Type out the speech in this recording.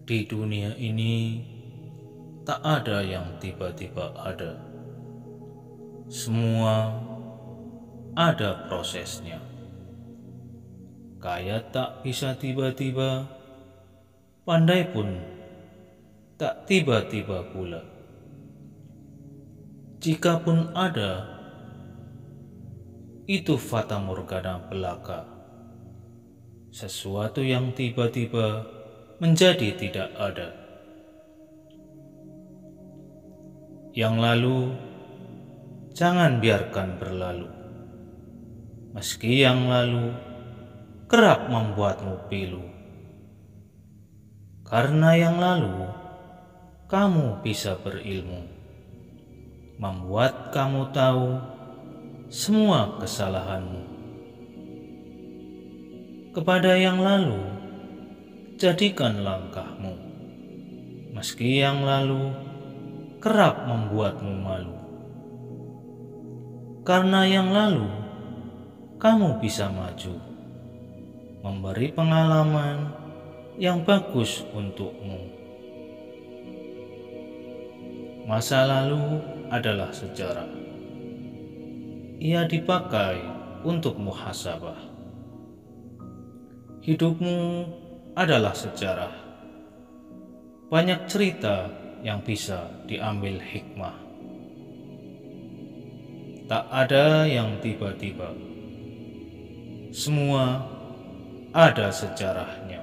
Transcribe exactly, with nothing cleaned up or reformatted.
Di dunia ini tak ada yang tiba-tiba ada. Semua ada prosesnya. Kaya tak bisa tiba-tiba, pandai pun tak tiba-tiba pula. Jikapun ada, itu fata morgana belaka. Sesuatu yang tiba-tiba menjadi tidak ada. Yang lalu, jangan biarkan berlalu. Meski yang lalu kerap membuatmu pilu. Karena yang lalu, kamu bisa berilmu. Membuat kamu tahu semua kesalahanmu. Kepada yang lalu, jadikan langkahmu. Meski yang lalu kerap membuatmu malu. Karena yang lalu, kamu bisa maju, memberi pengalaman yang bagus untukmu. Masa lalu adalah sejarah. Ia dipakai untuk muhasabah. Hidupmu adalah sejarah. Banyak cerita yang bisa diambil hikmah. Tak ada yang tiba-tiba. Semua ada sejarahnya.